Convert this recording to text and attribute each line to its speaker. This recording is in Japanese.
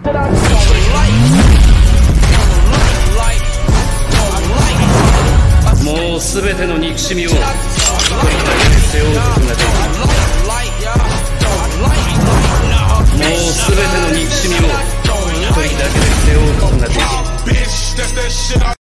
Speaker 1: もう全ての憎しみを一人だけで背負うこと